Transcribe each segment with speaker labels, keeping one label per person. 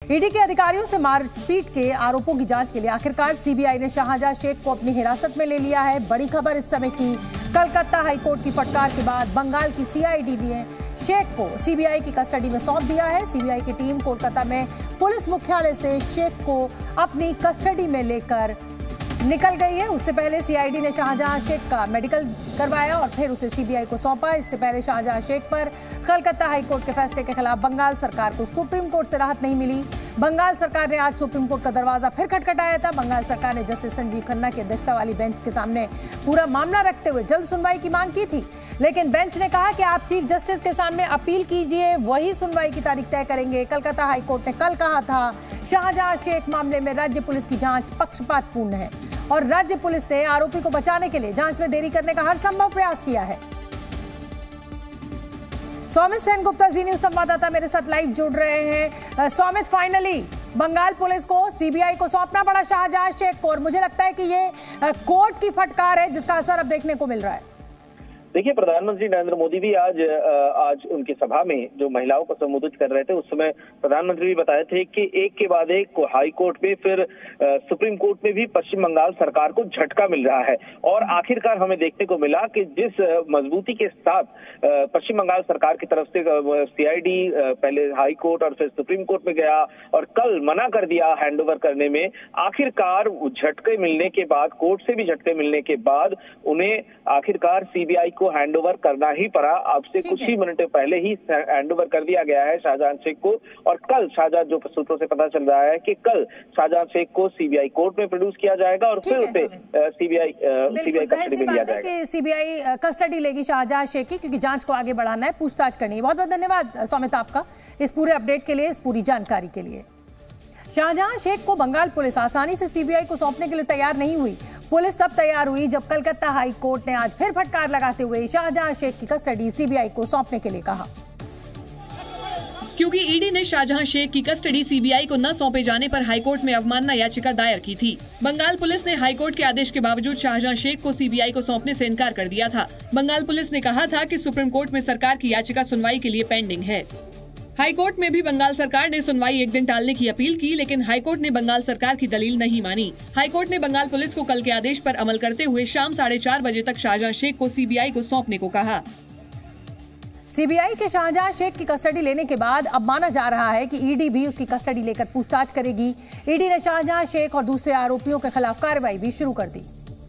Speaker 1: ED के अधिकारियों से मारपीट के आरोपों की जांच के लिए आखिरकार सीबीआई ने शाहजहां शेख को अपनी हिरासत में ले लिया है। बड़ी खबर इस समय की। कलकत्ता हाईकोर्ट की फटकार के बाद बंगाल की सीआईडी ने शेख को सीबीआई की कस्टडी में सौंप दिया है। सीबीआई की टीम कोलकाता में पुलिस मुख्यालय से शेख को अपनी कस्टडी में लेकर निकल गई है। उससे पहले सीआईडी ने शाहजहां शेख का मेडिकल करवाया और फिर उसे सीबीआई को सौंपा। इससे पहले शाहजहां शेख पर कलकत्ता हाईकोर्ट के फैसले के खिलाफ बंगाल सरकार को सुप्रीम कोर्ट से राहत नहीं मिली। बंगाल सरकार ने आज सुप्रीम कोर्ट का दरवाजा फिर खटखटाया था। बंगाल सरकार ने जस्टिस संजीव खन्ना की अध्यक्षता वाली बेंच के सामने पूरा मामला रखते हुए जल्द सुनवाई की मांग की थी, लेकिन बेंच ने कहा कि आप चीफ जस्टिस के सामने अपील कीजिए, वही सुनवाई की तारीख तय करेंगे। कलकत्ता हाईकोर्ट ने कल कहा था शाहजहां शेख मामले में राज्य पुलिस की जांच पक्षपातपूर्ण है और राज्य पुलिस ने आरोपी को बचाने के लिए जांच में देरी करने का हर संभव प्रयास किया है। सौमित सेनगुप्ता जी न्यूज संवाददाता मेरे साथ लाइव जुड़ रहे हैं। सौमित, फाइनली बंगाल पुलिस को सीबीआई को सौंपना पड़ा शाहजहां शेख को और मुझे लगता है कि ये कोर्ट की फटकार है जिसका असर अब देखने को मिल रहा है।
Speaker 2: देखिए, प्रधानमंत्री नरेंद्र मोदी भी आज उनकी सभा में जो महिलाओं को संबोधित कर रहे थे उस समय प्रधानमंत्री भी बताए थे कि एक के बाद एक हाई कोर्ट में फिर सुप्रीम कोर्ट में भी पश्चिम बंगाल सरकार को झटका मिल रहा है और आखिरकार हमें देखने को मिला कि जिस मजबूती के साथ पश्चिम बंगाल सरकार की तरफ से सीआईडी पहले हाई कोर्ट और फिर सुप्रीम कोर्ट में गया और कल मना कर दिया हैंडओवर करने में, आखिरकार झटके मिलने के बाद, कोर्ट से भी झटके मिलने के बाद उन्हें आखिरकार सीबीआई को हैंडओवर करना ही पड़ा। अब से कुछ ही मिनट पहले ही हैंडओवर कर दिया गया है शाहजहां शेख को और कल शाहजहां, जो सूत्रों से पता चल रहा है कि कल शाहजहां शेख को सीबीआई कोर्ट में प्रोड्यूस किया जाएगा और फिर उसे सीबीआई कस्टडी में लिया जाएगा।
Speaker 1: सीबीआई कस्टडी लेगी शाहजहां शेख की, क्योंकि जांच को आगे बढ़ाना है, पूछताछ करनी है। बहुत बहुत धन्यवाद सौमित आपका इस पूरे अपडेट के लिए, इस पूरी जानकारी के लिए। शाहजहां शेख को बंगाल पुलिस आसानी से सीबीआई को सौंपने के लिए तैयार नहीं हुई। पुलिस तब तैयार हुई जब कलकत्ता हाई कोर्ट ने आज फिर फटकार लगाते हुए शाहजहां शेख की कस्टडी सीबीआई को सौंपने के लिए कहा।
Speaker 3: क्योंकि ईडी ने शाहजहां शेख की कस्टडी सीबीआई को न सौंपे जाने पर हाईकोर्ट में अवमानना याचिका दायर की थी। बंगाल पुलिस ने हाईकोर्ट के आदेश के बावजूद शाहजहां शेख को सीबीआई को सौंपने से इनकार कर दिया था। बंगाल पुलिस ने कहा था कि सुप्रीम कोर्ट में सरकार की याचिका सुनवाई के लिए पेंडिंग है। हाईकोर्ट में भी बंगाल सरकार ने सुनवाई एक दिन टालने की अपील की, लेकिन हाईकोर्ट ने बंगाल सरकार की दलील नहीं मानी। हाईकोर्ट ने बंगाल पुलिस को कल के आदेश पर अमल करते हुए शाम 4:30 बजे तक शाहजहां शेख को सीबीआई को सौंपने को कहा।
Speaker 1: सीबीआई के शाहजहां शेख की कस्टडी लेने के बाद अब माना जा रहा है कि ईडी भी उसकी कस्टडी लेकर पूछताछ करेगी। ईडी ने शाहजहां शेख और दूसरे आरोपियों के खिलाफ कार्रवाई भी शुरू कर दी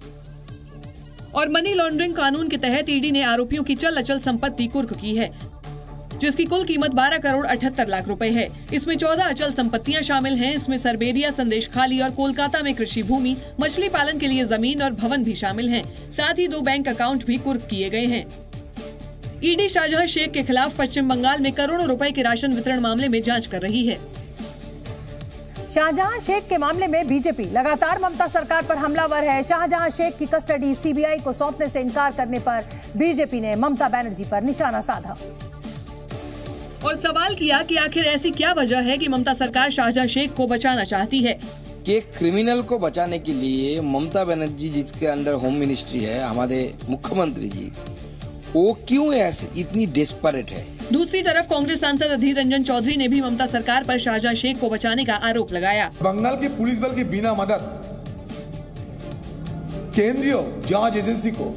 Speaker 3: और मनी लॉन्ड्रिंग कानून के तहत ईडी ने आरोपियों की चल अचल संपत्ति कुर्क की है, जिसकी कुल कीमत 12 करोड़ 78 लाख रुपए है। इसमें 14 अचल संपत्तियां शामिल हैं। इसमें सरबेरिया, संदेश खाली और कोलकाता में कृषि भूमि, मछली पालन के लिए जमीन और भवन भी शामिल हैं। साथ ही 2 बैंक अकाउंट भी कुर्क किए गए हैं। ईडी शाहजहां शेख के खिलाफ पश्चिम बंगाल में करोड़ों रुपए के राशन वितरण मामले में जांच कर रही है।
Speaker 1: शाहजहां शेख के मामले में बीजेपी लगातार ममता सरकार पर हमलावर है। शाहजहां शेख की कस्टडी सीबीआई को सौंपने से इनकार करने पर बीजेपी ने ममता बनर्जी पर निशाना साधा
Speaker 3: और सवाल किया कि आखिर ऐसी क्या वजह है कि ममता सरकार शाहजहां शेख को बचाना चाहती है।
Speaker 4: कि क्रिमिनल को बचाने के लिए ममता बनर्जी, जिसके अंडर होम मिनिस्ट्री है, हमारे मुख्यमंत्री जी, वो क्यों ऐसे इतनी डेस्परेट है।
Speaker 3: दूसरी तरफ कांग्रेस सांसद अधीर रंजन चौधरी ने भी ममता सरकार पर शाहजहां शेख को बचाने का आरोप लगाया।
Speaker 5: बंगाल की पुलिस बल की बिना मदद केंद्रीय जांच एजेंसी को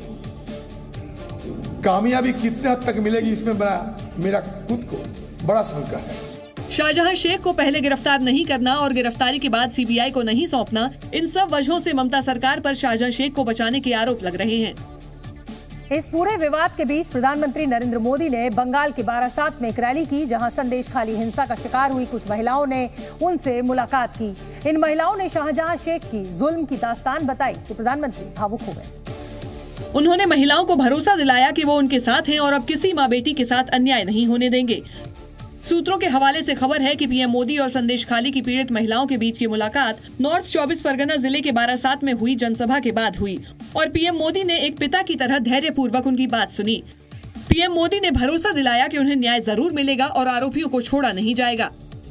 Speaker 5: कामयाबी कितने हद तक मिलेगी, इसमें मेरा खुद को बड़ा शंका है।
Speaker 3: शाहजहां शेख को पहले गिरफ्तार नहीं करना और गिरफ्तारी के बाद सीबीआई को नहीं सौंपना, इन सब वजहों से ममता सरकार पर शाहजहां शेख को बचाने के आरोप लग रहे हैं।
Speaker 1: इस पूरे विवाद के बीच प्रधानमंत्री नरेंद्र मोदी ने बंगाल के बारासात में एक रैली की, जहां संदेश खाली हिंसा का शिकार हुई कुछ महिलाओं ने उनसे मुलाकात की। इन महिलाओं ने शाहजहां शेख की जुल्म की दास्तान बताई तो प्रधानमंत्री भावुक हो गए।
Speaker 3: उन्होंने महिलाओं को भरोसा दिलाया कि वो उनके साथ हैं और अब किसी माँ बेटी के साथ अन्याय नहीं होने देंगे। सूत्रों के हवाले से खबर है कि पीएम मोदी और संदेश खाली की पीड़ित महिलाओं के बीच की मुलाकात नॉर्थ 24 परगना जिले के बारासात में हुई जनसभा के बाद हुई और पीएम मोदी ने एक पिता की तरह धैर्यपूर्वक उनकी बात सुनी। पीएम मोदी ने भरोसा दिलाया कि उन्हें न्याय जरूर मिलेगा और आरोपियों को छोड़ा नहीं जाएगा।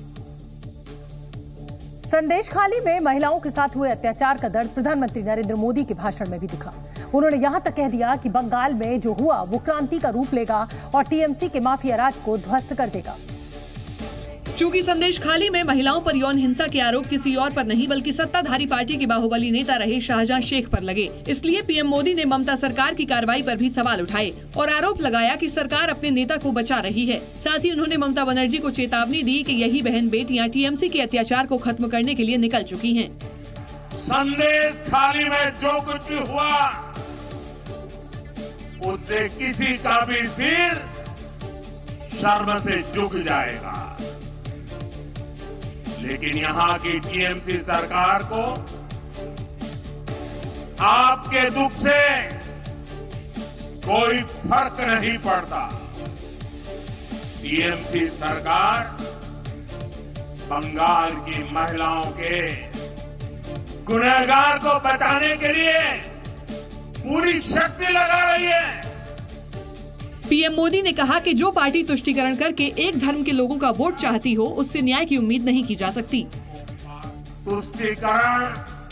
Speaker 1: संदेश खाली में महिलाओं के साथ हुए अत्याचार का दर्द प्रधानमंत्री नरेंद्र मोदी के भाषण में भी दिखा। उन्होंने यहां तक कह दिया कि बंगाल में जो हुआ वो क्रांति का रूप लेगा और टीएमसी के माफिया राज को ध्वस्त कर देगा।
Speaker 3: चूंकि संदेश खाली में महिलाओं पर यौन हिंसा के आरोप किसी और पर नहीं बल्कि सत्ताधारी पार्टी के बाहुबली नेता रहे शाहजहां शेख पर लगे, इसलिए पीएम मोदी ने ममता सरकार की कार्रवाई पर भी सवाल उठाए और आरोप लगाया कि सरकार अपने नेता को बचा रही है। साथ ही उन्होंने ममता बनर्जी को चेतावनी दी कि यही बहन बेटियां टीएमसी के अत्याचार को खत्म करने के लिए निकल चुकी हैं।
Speaker 6: संदेश खाली में जो कुछ भी हुआ उससे किसी का भी सिर शर्म से झुक जाएगा, लेकिन यहाँ की टीएमसी सरकार को आपके दुख से कोई फर्क नहीं पड़ता। टीएमसी सरकार बंगाल की महिलाओं के गुनहगार को बचाने के लिए पूरी शक्ति लगा रही है।
Speaker 3: पीएम मोदी ने कहा कि जो पार्टी तुष्टीकरण करके एक धर्म के लोगों का वोट चाहती हो उससे न्याय की उम्मीद नहीं की जा सकती।
Speaker 6: तुष्टीकरण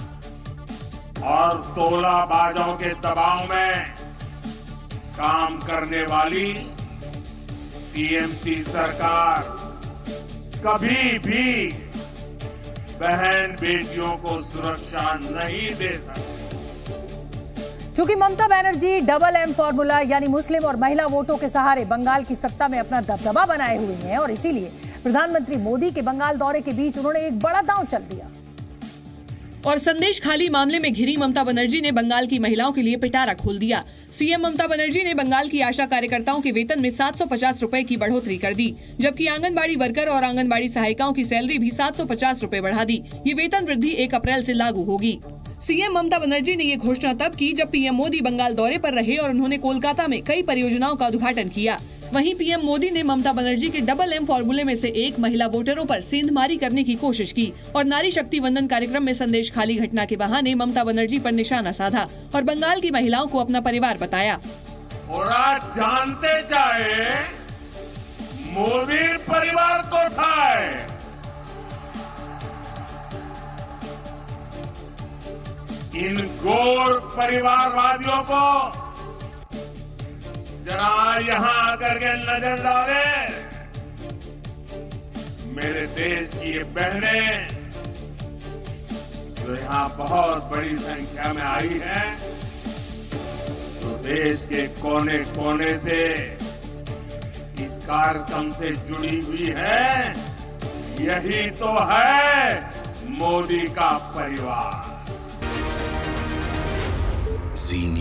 Speaker 6: और तोलाबाजों के दबाव में काम करने वाली टीएमसी सरकार कभी भी बहन बेटियों को सुरक्षा नहीं दे सकती।
Speaker 1: चूंकि Mamata Banerjee double M formula यानी मुस्लिम और महिला वोटों के सहारे बंगाल की सत्ता में अपना दबदबा बनाए हुए हैं और इसीलिए प्रधानमंत्री मोदी के बंगाल दौरे के बीच उन्होंने एक बड़ा दांव चल दिया।
Speaker 3: और संदेश खाली मामले में घिरी ममता बनर्जी ने बंगाल की महिलाओं के लिए पिटारा खोल दिया। सीएम ममता बनर्जी ने बंगाल की आशा कार्यकर्ताओं के वेतन में 750 रुपए की बढ़ोतरी कर दी, जबकि आंगनबाड़ी वर्कर और आंगनबाड़ी सहायिकाओं की सैलरी भी 750 रुपए बढ़ा दी। ये वेतन वृद्धि 1 अप्रैल से लागू होगी। सीएम ममता बनर्जी ने ये घोषणा तब की जब पीएम मोदी बंगाल दौरे पर रहे और उन्होंने कोलकाता में कई परियोजनाओं का उद्घाटन किया। वहीं पीएम मोदी ने ममता बनर्जी के डबल एम फॉर्मूले में से एक महिला वोटरों पर सेंधमारी करने की कोशिश की और नारी शक्ति वंदन कार्यक्रम में संदेश खाली घटना के बहाने ममता बनर्जी पर निशाना साधा और बंगाल की महिलाओं को अपना परिवार बताया।
Speaker 6: और आज जानते जाए मोदी परिवार को था इन गोर परिवारवादियों को जरा यहां आकर के नजर डालें। मेरे देश की ये बहनें जो यहां बहुत बड़ी संख्या में आई हैं, जो देश के कोने कोने से इस कार्यक्रम से जुड़ी हुई है, यही तो है मोदी का परिवार।